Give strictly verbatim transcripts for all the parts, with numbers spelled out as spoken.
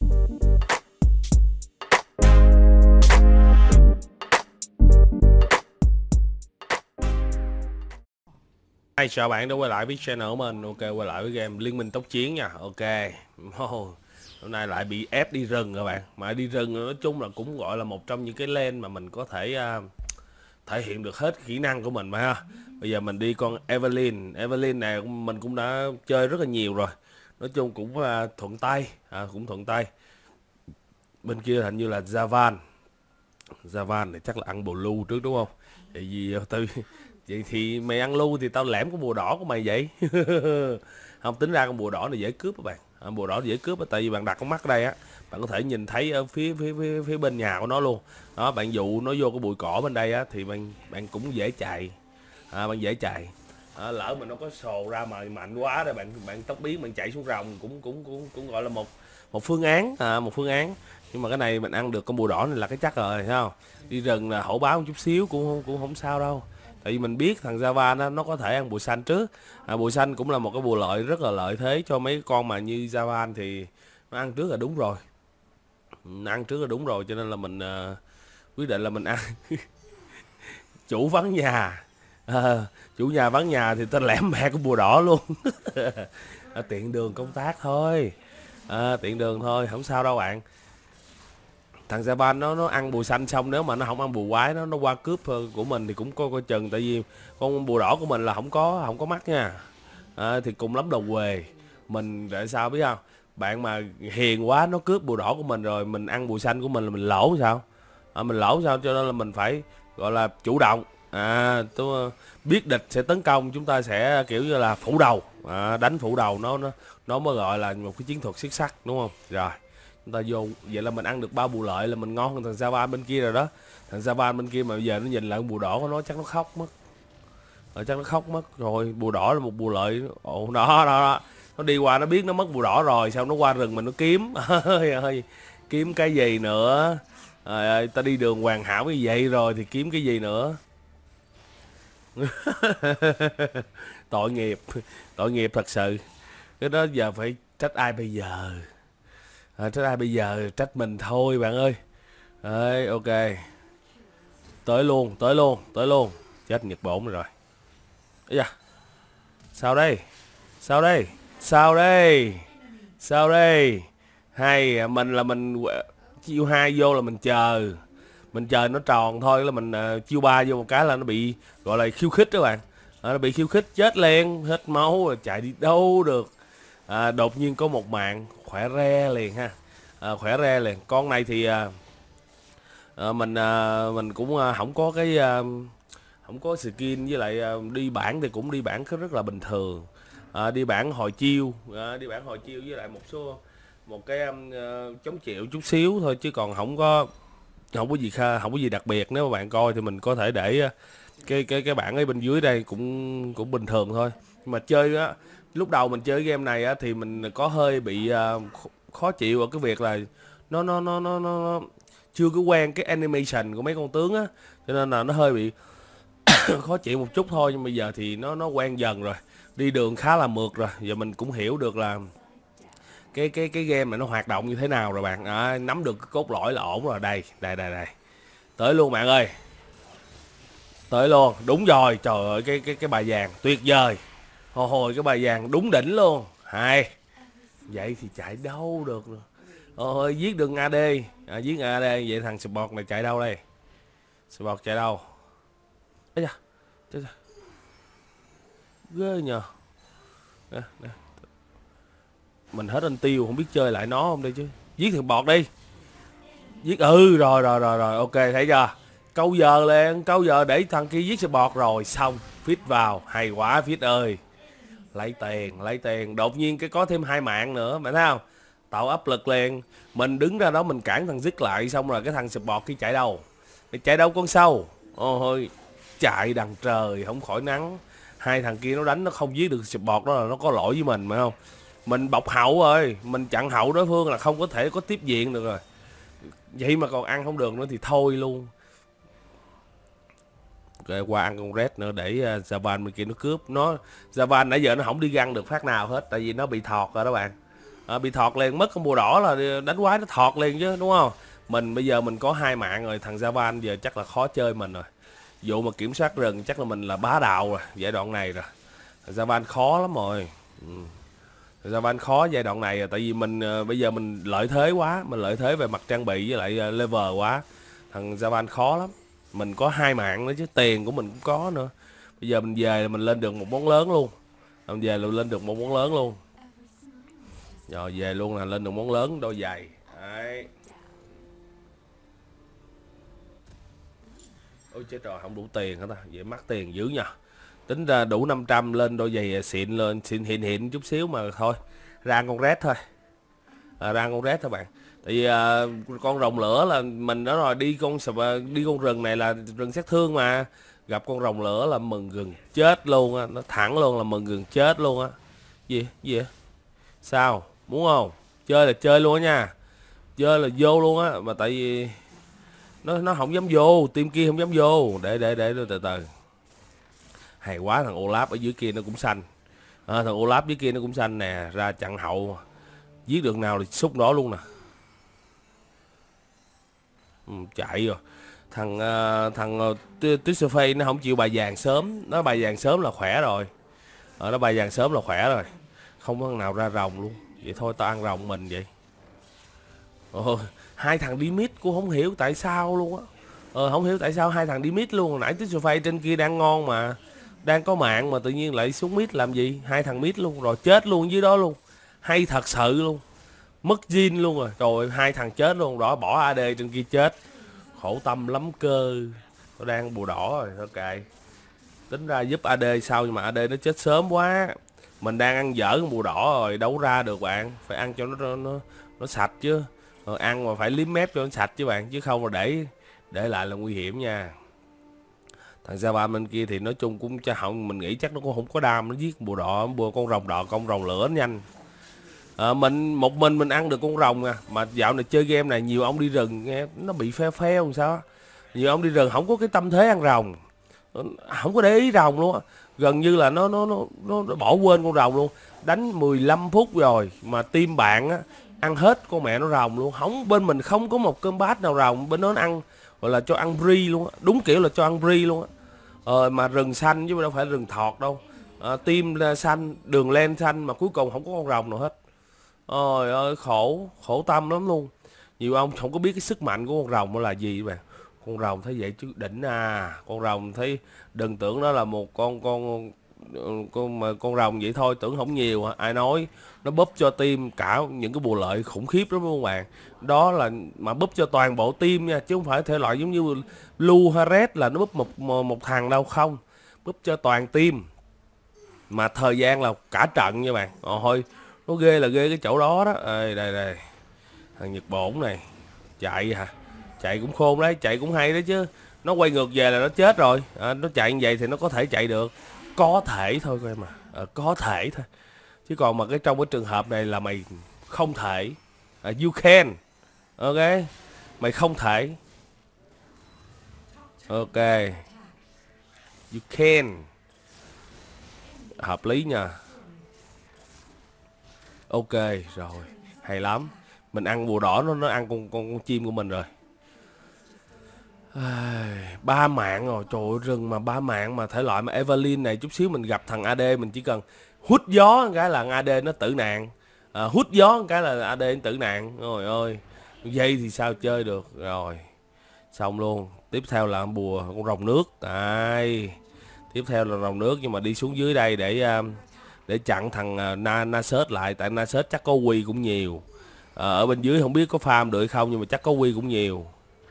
Hi, chào bạn đã quay lại với channel của mình. Ok, quay lại với game Liên Minh Tốc Chiến nha. Ok. Oh, hôm nay lại bị ép đi rừng các bạn. Mà đi rừng nói chung là cũng gọi là một trong những cái lane mà mình có thể uh, thể hiện được hết kỹ năng của mình mà ha. Bây giờ mình đi con Evelyn. Evelyn này mình cũng đã chơi rất là nhiều rồi. Nói chung cũng uh, thuận tay, à, cũng thuận tay. Bên kia hình như là Javan. Javan này chắc là ăn bồ lưu trước đúng không? Tại vì tôi vậy thì mày ăn lưu thì tao lẻm con bùa đỏ của mày vậy. Không, tính ra con bùa đỏ này dễ cướp các bạn. À, bùa đỏ dễ cướp tại vì bạn đặt con mắt ở đây á, bạn có thể nhìn thấy ở phía phía phía, phía bên nhà của nó luôn đó. Bạn dụ nó vô cái bụi cỏ bên đây á thì bạn bạn cũng dễ chạy, à, bạn dễ chạy. À, lỡ mà nó có sồ ra mà mạnh quá rồi bạn bạn tốc biến bạn chạy xuống rồng cũng cũng cũng cũng gọi là một một phương án, à, một phương án. Nhưng mà cái này mình ăn được con bùa đỏ này là cái chắc rồi, thấy không? Đi rừng là hổ báo một chút xíu cũng không cũng không sao đâu. Tại vì mình biết thằng Java nó, nó có thể ăn bùa xanh trước, à, bùa xanh cũng là một cái bùa lợi rất là lợi thế cho mấy con mà như Java thì nó ăn trước là đúng rồi, nó ăn trước là đúng rồi, cho nên là mình uh, quyết định là mình ăn. Chủ vắng nhà, à, chủ nhà vắng nhà thì ta lẻm mẹ của bùa đỏ luôn. À, tiện đường công tác thôi, à, tiện đường thôi, không sao đâu bạn. Thằng Japan nó nó ăn bùa xanh xong nếu mà nó không ăn bùa quái nó nó qua cướp của mình thì cũng coi coi chừng, tại vì con bùa đỏ của mình là không có không có mắt nha, à, thì cùng lắm đầu quề mình. Tại sao biết không? Bạn mà hiền quá nó cướp bùa đỏ của mình rồi mình ăn bùa xanh của mình là mình lỗ sao, à, mình lỗ sao, cho nên là mình phải gọi là chủ động, à, tôi biết địch sẽ tấn công chúng ta sẽ kiểu như là phủ đầu, à, đánh phủ đầu nó nó nó mới gọi là một cái chiến thuật xuất sắc đúng không? Rồi chúng ta vô vậy là mình ăn được ba bùa lợi là mình ngon hơn thằng Java bên kia rồi đó. Thằng Java bên kia mà bây giờ nó nhìn lại bùa đỏ của nó chắc nó khóc mất, à, chắc nó khóc mất rồi. Bùa đỏ là một bùa lợi, ồ đó, đó đó, nó đi qua nó biết nó mất bùa đỏ rồi, sao nó qua rừng mình nó kiếm. Ơi ơi, kiếm cái gì nữa? Trời ơi, ta đi đường hoàn hảo như vậy rồi thì kiếm cái gì nữa? Tội nghiệp, tội nghiệp thật sự. Cái đó giờ phải trách ai bây giờ? À, trách ai bây giờ? Trách mình thôi bạn ơi. Đấy, ok. Tới luôn, tới luôn, tới luôn. Chết Nhật Bổn rồi. Ây da. Sao đây? Sao đây? Sao đây? Sao đây? Hay mình là mình chiêu hai vô là mình chờ. Mình chờ nó tròn thôi là mình uh, chiêu ba vô một cái là nó bị gọi là khiêu khích các bạn. À, nó bị khiêu khích chết liền, hết máu rồi chạy đi đâu được. À, đột nhiên có một mạng khỏe re liền ha. À, khỏe re liền. Con này thì à, à, mình à, mình cũng à, không có cái à, không có skin, với lại à, đi bản thì cũng đi bản rất là bình thường, à, đi bản hồi chiêu, à, đi bản hồi chiêu với lại một số một cái um, uh, chống chịu chút xíu thôi, chứ còn không có không có gì kha, không có gì đặc biệt. Nếu mà bạn coi thì mình có thể để uh, cái cái cái bản ở bên dưới đây cũng cũng bình thường thôi. Nhưng mà chơi á, lúc đầu mình chơi game này á thì mình có hơi bị uh, khó chịu ở cái việc là nó nó nó nó nó chưa có quen cái animation của mấy con tướng á, cho nên là nó hơi bị khó chịu một chút thôi. Nhưng bây giờ thì nó nó quen dần rồi, đi đường khá là mượt rồi, giờ mình cũng hiểu được là cái cái cái game này nó hoạt động như thế nào rồi bạn, à, nắm được cái cốt lõi là ổn rồi. Đây đây đây đây, tới luôn bạn ơi, tới luôn, đúng rồi. Trời ơi, cái cái cái bài vàng tuyệt vời, hồi hồi cái bài vàng đúng đỉnh luôn. Hay vậy thì chạy đâu được rồi. Ôi, giết được a đê, à, giết a đê. Vậy thằng support này chạy đâu đây? Support chạy đâu? Ấy da, chết rồi, ghê nhờ. Nè, nè. Mình hết anh tiêu không biết chơi lại nó không đây chứ. Giết thằng bọt đi, giết. Ừ rồi rồi rồi rồi, ok, thấy chưa? Câu giờ lên, câu giờ để thằng kia giết support rồi xong fit vào. Hay quá fit ơi, lấy tiền lấy tiền. Đột nhiên cái có thêm hai mạng nữa, mày thấy không? Tạo áp lực liền. Mình đứng ra đó mình cản thằng dứt lại, xong rồi cái thằng support kia chạy đâu? Chạy đâu con sâu? Ôi, chạy đằng trời không khỏi nắng. Hai thằng kia nó đánh nó không giết được support đó là nó có lỗi với mình, phải không? Mình bọc hậu rồi, mình chặn hậu đối phương là không có thể có tiếp diện được rồi. Vậy mà còn ăn không được nữa thì thôi luôn. Ok, qua ăn con red nữa để uh, Javan bên kia nó cướp. Nó Javan nãy giờ nó không đi găng được phát nào hết, tại vì nó bị thọt rồi đó bạn. À, bị thọt liền, mất con bùa đỏ là đánh quái nó thọt liền chứ đúng không? Mình bây giờ mình có hai mạng rồi, thằng Javan giờ chắc là khó chơi mình rồi. Vụ mà kiểm soát rừng chắc là mình là bá đạo rồi giai đoạn này rồi. Thằng Javan khó lắm rồi. Ừ. Thằng Javan khó giai đoạn này rồi, tại vì mình uh, bây giờ mình lợi thế quá, mình lợi thế về mặt trang bị với lại uh, level quá. Thằng Javan khó lắm. Mình có hai mạng nữa chứ, tiền của mình cũng có nữa. Bây giờ mình về là mình lên được một món lớn luôn. Mình về là lên được một món lớn luôn. Rồi về luôn là lên được món lớn đôi giày. Đấy. Ôi chết rồi, không đủ tiền hả ta? Vậy mắc tiền dữ nha. Tính ra đủ năm trăm lên đôi giày xịn lên, xịn hiện hiện chút xíu mà thôi. Ra con rét thôi. À, ra con rét thôi bạn. Tại vì à, con rồng lửa là mình đó rồi, đi con đi con rừng này là rừng sát thương mà. Gặp con rồng lửa là mừng gần chết luôn á, nó thẳng luôn là mừng gần chết luôn á. Gì? Gì vậy? Sao? Muốn không? Chơi là chơi luôn á nha. Chơi là vô luôn á, mà tại vì nó nó không dám vô, team kia không dám vô. Để để để từ từ. Hay quá, thằng Olaf ở dưới kia nó cũng xanh. À, thằng Olaf dưới kia nó cũng xanh nè, ra chặn hậu. Giết được nào thì xúc đó luôn nè. Ừ, chạy rồi. Thằng uh, thằng uh, Twitterface nó không chịu bài vàng sớm, nó bài vàng sớm là khỏe rồi. Ờ, nó bài vàng sớm là khỏe rồi. Không có thằng nào ra rồng luôn. Vậy thôi tao ăn rồng mình vậy. Ồ, hai thằng đi mid cũng không hiểu tại sao luôn á. Ờ, không hiểu tại sao hai thằng đi mid luôn. Hồi nãy Twitterface trên kia đang ngon mà, đang có mạng mà tự nhiên lại xuống mid làm gì? Hai thằng mid luôn rồi, chết luôn dưới đó luôn. Hay thật sự luôn. Mất Jin luôn rồi. Rồi hai thằng chết luôn, đó bỏ a đê trên kia chết. Khổ tâm lắm cơ. Nó đang bùa đỏ rồi, ok. Tính ra giúp a đê sau nhưng mà a đê nó chết sớm quá. Mình đang ăn dở con bùa đỏ rồi, đâu ra được bạn. Phải ăn cho nó nó nó sạch chứ. Rồi ăn mà phải liếm mép cho nó sạch chứ bạn, chứ không mà để để lại là nguy hiểm nha. Thằng Java bên kia thì nói chung cũng cho hỏng, mình nghĩ chắc nó cũng không có đam, nó giết bùa đỏ, bùa con rồng đỏ, con rồng lửa nhanh. À, mình một mình mình ăn được con rồng à, mà dạo này chơi game này nhiều ông đi rừng nghe nó bị phe phe làm sao á. Nhiều ông đi rừng không có cái tâm thế ăn rồng, không có để ý rồng luôn á, gần như là nó nó nó nó, nó bỏ quên con rồng luôn. Đánh mười lăm phút rồi mà team bạn á ăn hết con mẹ nó rồng luôn, không bên mình không có một cơm bát nào rồng, bên nó ăn gọi là cho ăn brie luôn á, đúng kiểu là cho ăn brie luôn á. Ờ, mà rừng xanh chứ đâu phải rừng thọt đâu. À, team xanh, đường len xanh mà cuối cùng không có con rồng nào hết. Ôi ơi khổ, khổ tâm lắm luôn. Nhiều ông không có biết cái sức mạnh của con rồng là gì bạn. Con rồng thấy vậy chứ đỉnh à. Con rồng thấy đừng tưởng nó là một con con con mà con rồng vậy thôi, tưởng không nhiều à. Ai nói nó búp cho team cả những cái bùa lợi khủng khiếp lắm các bạn. Đó là mà búp cho toàn bộ team nha, chứ không phải thể loại giống như Lu hay Red là nó búp một một thằng đâu, không. Búp cho toàn team. Mà thời gian là cả trận nha bạn. Ồ thôi, nó ghê là ghê cái chỗ đó đó. Ê, đây đây thằng Nhật Bổn này chạy hả, chạy cũng khôn đấy, chạy cũng hay đấy chứ. Nó quay ngược về là nó chết rồi. À, nó chạy như vậy thì nó có thể chạy được, có thể thôi coi mà. À, có thể thôi, chứ còn mà cái trong cái trường hợp này là mày không thể. À, you can, ok, mày không thể, ok, you can, hợp lý nha. Ok rồi, hay lắm. Mình ăn bùa đỏ nó nó ăn con con, con chim của mình rồi. Ba mạng rồi, trời ơi, rừng mà ba mạng mà thể loại mà Evelyn này chút xíu mình gặp thằng a đê mình chỉ cần hút gió cái là a đê nó tử nạn. À, hút gió cái là a đê nó tử nạn. Rồi ơi, dây thì sao chơi được. Rồi xong luôn. Tiếp theo là bùa con rồng nước. Đây, tiếp theo là rồng nước, nhưng mà đi xuống dưới đây để để chặn thằng Na Nasus lại, tại Nasus chắc có quy cũng nhiều. À, ở bên dưới không biết có farm được hay không, nhưng mà chắc có quy cũng nhiều.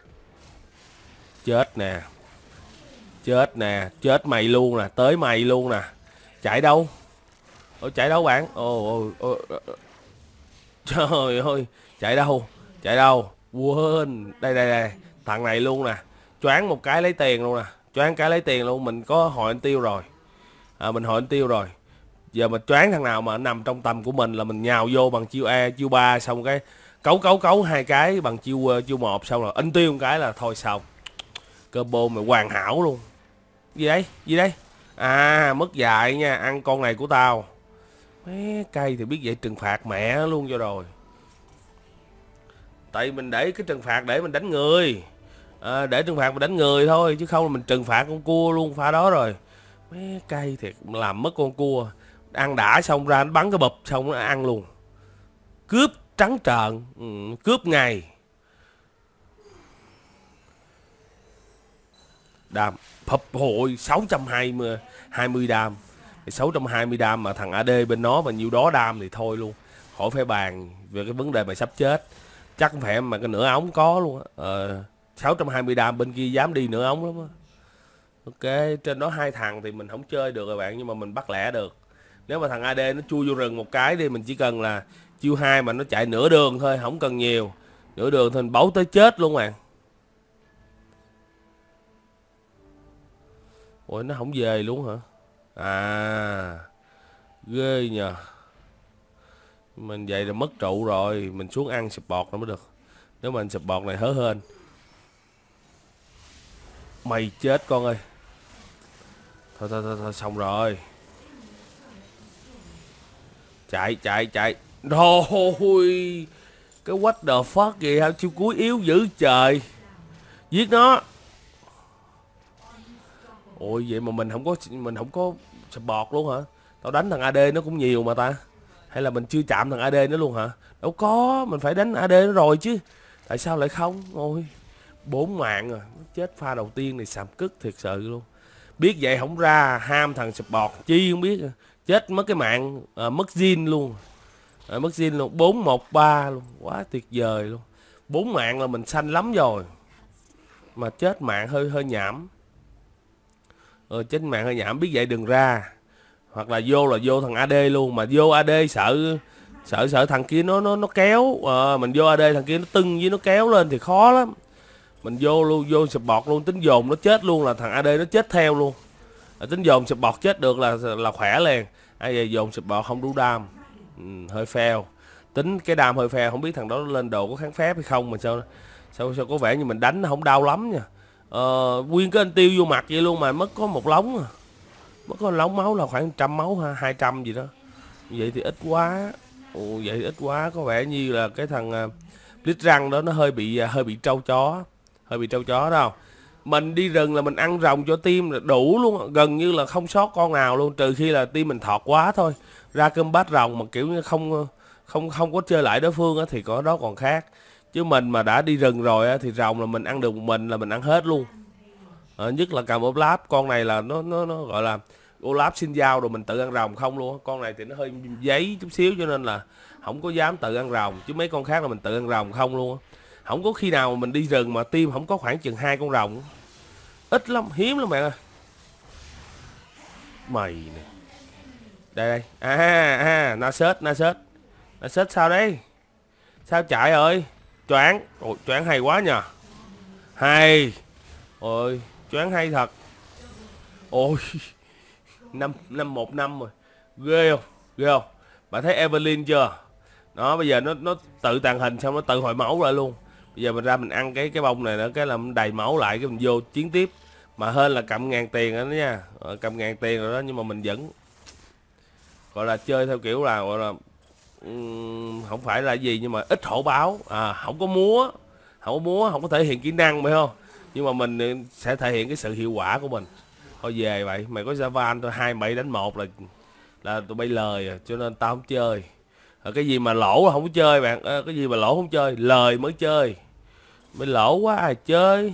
Chết nè, chết nè, chết mày luôn nè, tới mày luôn nè. Chạy đâu? Ồ, chạy đâu bạn? Ồ, ồ, ồ. Trời ơi, chạy đâu? Chạy đâu? Quên, đây đây đây, thằng này luôn nè. Choáng một cái lấy tiền luôn nè, choáng cái lấy tiền luôn. Mình có hội anh tiêu rồi. À, mình hội anh tiêu rồi. Giờ mà choáng thằng nào mà nằm trong tầm của mình là mình nhào vô bằng chiêu A, chiêu ba, xong cái cấu cấu cấu hai cái bằng chiêu chiêu một, xong rồi anh tiêu một cái là thôi xong. Combo mày hoàn hảo luôn. Gì đây? Gì đây? À, mất dạy nha, ăn con này của tao. Mấy cây thì biết vậy trừng phạt mẹ luôn cho rồi. Tại mình để cái trừng phạt để mình đánh người, à, để trừng phạt mình đánh người thôi, chứ không là mình trừng phạt con cua luôn pha đó rồi. Mấy cây thiệt làm mất con cua. Ăn đã xong ra nó bắn cái bụp xong nó ăn luôn. Cướp trắng trợn, ừ, cướp ngày. Đam phập hội sáu trăm hai mươi đam, sáu trăm hai mươi đam mà thằng a đê bên nó mà nhiêu đó đam thì thôi luôn, khỏi phải bàn về cái vấn đề mà sắp chết. Chắc không phải mà cái nửa ống có luôn á. Ờ, sáu trăm hai mươi đam bên kia dám đi nửa ống lắm á. Ok, trên đó hai thằng thì mình không chơi được rồi bạn, nhưng mà mình bắt lẻ được. Nếu mà thằng a đê nó chui vô rừng một cái đi, mình chỉ cần là chiêu hai mà nó chạy nửa đường thôi, không cần nhiều. Nửa đường thì mình bấu tới chết luôn bạn. Ủa nó không về luôn hả? À, ghê nhờ. Mình vậy là mất trụ rồi, mình xuống ăn support nó mới được. Nếu mà anh support này hớ hên. Mày chết con ơi. Thôi thôi thôi, thôi xong rồi. Chạy chạy chạy. Rồi. Cái what the fuck gì hả? Chiêu cuối yếu dữ trời. Giết nó. Ôi vậy mà mình không có mình không có support luôn hả? Tao đánh thằng a đê nó cũng nhiều mà ta. Hay là mình chưa chạm thằng a đê nó luôn hả? Đâu có, mình phải đánh a đê nó rồi chứ. Tại sao lại không? Ôi, bốn mạng rồi. Chết pha đầu tiên này sàm cứt thiệt sự luôn. Biết vậy không ra ham thằng support chi không biết. Chết mất cái mạng, à, mất zin luôn. À, mất zin luôn, bốn một ba luôn. Quá tuyệt vời luôn. Bốn mạng là mình xanh lắm rồi. Mà chết mạng hơi hơi nhảm. Ờ, chết mạng hơi nhảm, biết vậy đừng ra. Hoặc là vô là vô thằng a đê luôn, mà vô a đê sợ sợ sợ thằng kia nó nó nó kéo, à, mình vô a đê thằng kia nó tưng với nó kéo lên thì khó lắm. Mình vô luôn, vô support luôn, tính dồn nó chết luôn là thằng a đê nó chết theo luôn. À, tính dồn support chết được là là khỏe liền. Ai về dồn support không đủ đam, ừ, hơi fail. Tính cái đam hơi fail, không biết thằng đó lên đồ có kháng phép hay không mà sao sao sao có vẻ như mình đánh nó không đau lắm nha. Ờ, nguyên cái anh tiêu vô mặt vậy luôn mà mất có một lóng à. Mất có lóng máu là khoảng trăm máu ha, hai trăm gì đó. Vậy thì ít quá. Ồ, vậy thì ít quá, có vẻ như là cái thằng uh, lít răng đó nó hơi bị uh, hơi bị trâu chó, hơi bị trâu chó đâu. Mình đi rừng là mình ăn rồng cho team là đủ luôn, gần như là không sót con nào luôn, trừ khi là team mình thọt quá thôi. Ra cơm bát rồng mà kiểu như không không không có chơi lại đối phương á thì có đó còn khác. Chứ mình mà đã đi rừng rồi á thì rồng là mình ăn được một mình là mình ăn hết luôn. À, nhất là cầm Olaf, con này là nó nó nó gọi là Olaf xin giao rồi mình tự ăn rồng không luôn. Con này thì nó hơi giấy chút xíu cho nên là không có dám tự ăn rồng, chứ mấy con khác là mình tự ăn rồng không luôn. Không có khi nào mà mình đi rừng mà team không có khoảng chừng hai con rồng, ít lắm, hiếm lắm bạn ơi. Mày nè, đây đây, à à Nasus Nasus Nasus sao đấy, sao chạy rồi, choáng, ôi choáng hay quá nhờ, hay, ôi choáng hay thật, ôi năm năm một năm rồi, ghê không, ghê không, bạn thấy Evelyn chưa, đó bây giờ nó nó tự tàng hình xong nó tự hồi máu lại luôn. Bây giờ mình ra mình ăn cái cái bông này nữa, cái là mình đầy máu lại, cái mình vô chiến tiếp. Mà hơn là cầm ngàn tiền đó nha, cầm ngàn tiền rồi đó, nhưng mà mình vẫn gọi là chơi theo kiểu là gọi là um, không phải là gì nhưng mà ít hổ báo, à không có múa, không có múa, không có thể hiện kỹ năng phải không, nhưng mà mình sẽ thể hiện cái sự hiệu quả của mình. Thôi về vậy, mày có Javan thôi, hai bảy đánh một là là tụi bay lời à, cho nên tao không chơi. À, cái gì mà lỗ là không có chơi bạn, à, cái gì mà lỗ không chơi, lời mới chơi. Mới lỗ quá ai chơi.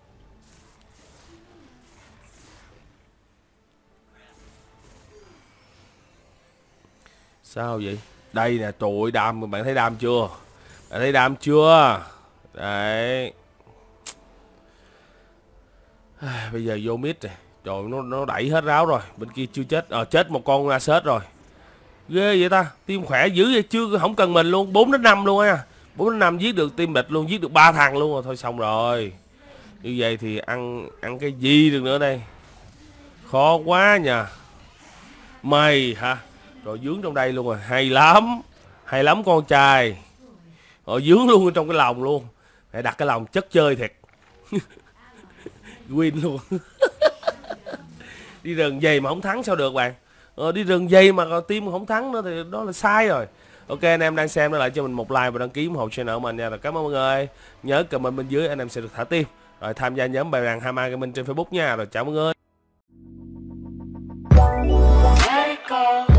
Sao vậy? Đây nè, trời ơi đam, bạn thấy đam chưa? Bạn thấy đam chưa? Đấy. À, bây giờ vô mid rồi. Trời nó nó đẩy hết ráo rồi. Bên kia chưa chết. Ờ à, chết một con Nasus rồi. Ghê vậy ta. Team khỏe dữ vậy, chưa không cần mình luôn, bốn đến năm luôn á. bốn đến năm giết được team địch luôn, giết được ba thằng luôn rồi, thôi xong rồi. Như vậy thì ăn ăn cái gì được nữa đây? Khó quá nha. Mày hả? Rồi dướng trong đây luôn rồi, hay lắm. Hay lắm con trai. Rồi dướng luôn trong cái lòng luôn. Phải đặt cái lòng chất chơi thiệt. Win luôn. Đi rừng vậy mà không thắng sao được bạn. ờ, đi rừng dây mà còn team không thắng nữa thì đó là sai rồi. Ok, anh em đang xem nó lại cho mình một like và đăng ký ủng hộ channel của mình nha. Rồi cảm ơn mọi người. Nhớ comment bên dưới anh em sẽ được thả tim. Rồi tham gia nhóm bài vàng Hama Gaming trên Facebook nha. Rồi chào mọi người.